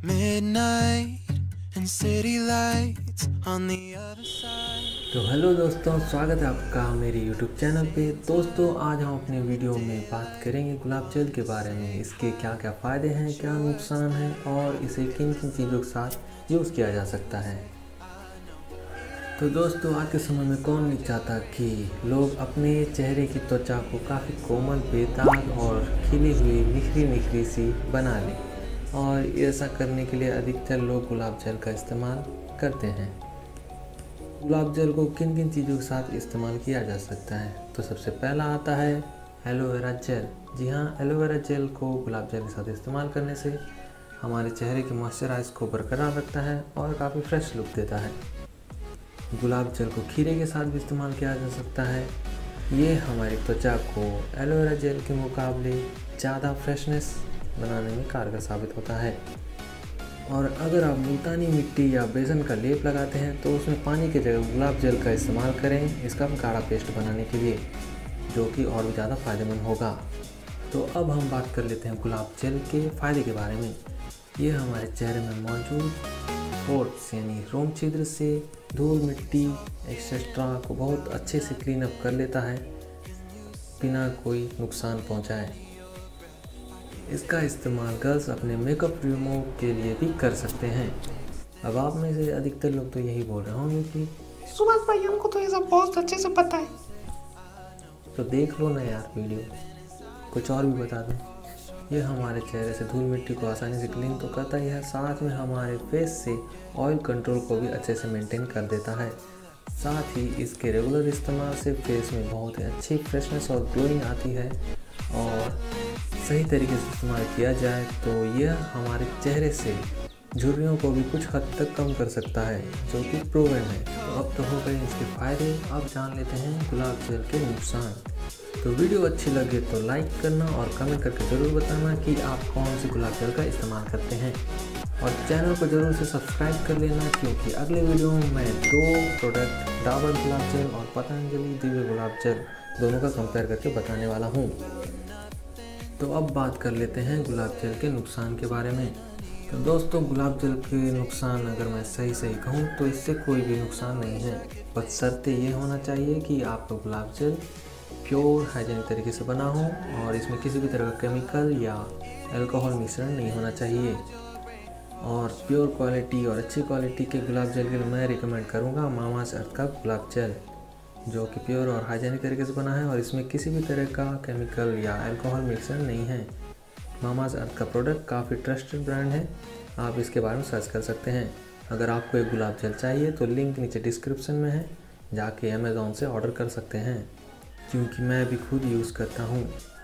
midnight and city lights on the other side. तो hello दोस्तों, स्वागत है आपका मेरे YouTube चैनल पे। दोस्तों, आज हम अपने वीडियो में बात करेंगे गुलाब जल के बारे में। इसके क्या क्या फ़ायदे हैं, क्या नुकसान हैं और इसे किन किन चीज़ों के साथ यूज़ किया जा सकता है। तो दोस्तों, आज के समय में कौन नहीं चाहता कि लोग अपने चेहरे की त्वचा को काफ़ी कोमल, बेदाग और खिली हुई निखरी सी बना लें, और ऐसा करने के लिए अधिकतर लोग गुलाब जल का इस्तेमाल करते हैं। गुलाब जल को किन किन चीज़ों के साथ इस्तेमाल किया जा सकता है, तो सबसे पहला आता है एलोवेरा जेल। जी हाँ, एलोवेरा जेल को गुलाब जल के साथ इस्तेमाल करने से हमारे चेहरे के मॉइस्चराइज को बरकरार रखता है और काफ़ी फ्रेश लुक देता है। गुलाब जल को खीरे के साथ भी इस्तेमाल किया जा सकता है। ये हमारी त्वचा को एलोवेरा जेल के मुकाबले ज़्यादा फ्रेशनेस बनाने में कारगर साबित होता है। और अगर आप मुल्तानी मिट्टी या बेसन का लेप लगाते हैं तो उसमें पानी की जगह गुलाब जल का इस्तेमाल करें, इसका गाढ़ा पेस्ट बनाने के लिए, जो कि और भी ज़्यादा फ़ायदेमंद होगा। तो अब हम बात कर लेते हैं गुलाब जल के फ़ायदे के बारे में। ये हमारे चेहरे में मौजूद पोर्स यानी रोम छिद्र से धूल, मिट्टी एक्सेट्रा को बहुत अच्छे से क्लीन अप कर लेता है बिना कोई नुकसान पहुंचाए। इसका इस्तेमाल गर्ल्स अपने मेकअप रिमूव के लिए भी कर सकते हैं। अब आप में से अधिकतर लोग तो यही बोल रहे होंगे कि सुभाष भाई, हमको तो ये सब बहुत अच्छे से पता है। तो देख लो ना यार वीडियो, कुछ और भी बता दूं। ये हमारे चेहरे से धूल मिट्टी को आसानी से क्लीन तो करता ही है, साथ में हमारे फेस से ऑयल कंट्रोल को भी अच्छे से मेंटेन कर देता है। साथ ही इसके रेगुलर इस्तेमाल से फेस में बहुत ही अच्छी फ्रेशनेस और ग्लोइंग आती है, और सही तरीके से इस्तेमाल किया जाए तो यह हमारे चेहरे से झुर्रियों को भी कुछ हद तक कम कर सकता है, जो कि प्रूवन है। तो अब तो हो गए इसके फ़ायदे, अब जान लेते हैं गुलाब जल के नुकसान। तो वीडियो अच्छी लगे तो लाइक करना और कमेंट करके ज़रूर बताना कि आप कौन सी गुलाब जल का इस्तेमाल करते हैं, और चैनल को ज़रूर से सब्सक्राइब कर लेना, क्योंकि अगले वीडियो में मैं 2 प्रोडक्ट डाबर गुलाब जल और पतंजलि दिव्य गुलाब जल दोनों का कंपेयर करके बताने वाला हूँ। तो अब बात कर लेते हैं गुलाब जल के नुकसान के बारे में। तो दोस्तों, गुलाब जल के नुकसान अगर मैं सही कहूँ तो इससे कोई भी नुकसान नहीं है, बस शर्त ये होना चाहिए कि आपका गुलाब जल प्योर हाइजीनिक तरीके से बना हो और इसमें किसी भी तरह का केमिकल या अल्कोहल मिश्रण नहीं होना चाहिए। और प्योर क्वालिटी और अच्छी क्वालिटी के गुलाब जल के लिए मैं रिकमेंड करूँगा मामास अर्थ का गुलाब जल, जो कि प्योर और हाइजीनिक तरीके से बना है और इसमें किसी भी तरह का केमिकल या अल्कोहल मिक्सर नहीं है। मामास अर्थ का प्रोडक्ट काफ़ी ट्रस्टेड ब्रांड है, आप इसके बारे में सर्च कर सकते हैं। अगर आपको एक गुलाब जल चाहिए तो लिंक नीचे डिस्क्रिप्शन में है, जाके अमेज़ॉन से ऑर्डर कर सकते हैं, क्योंकि मैं भी खुद यूज़ करता हूँ।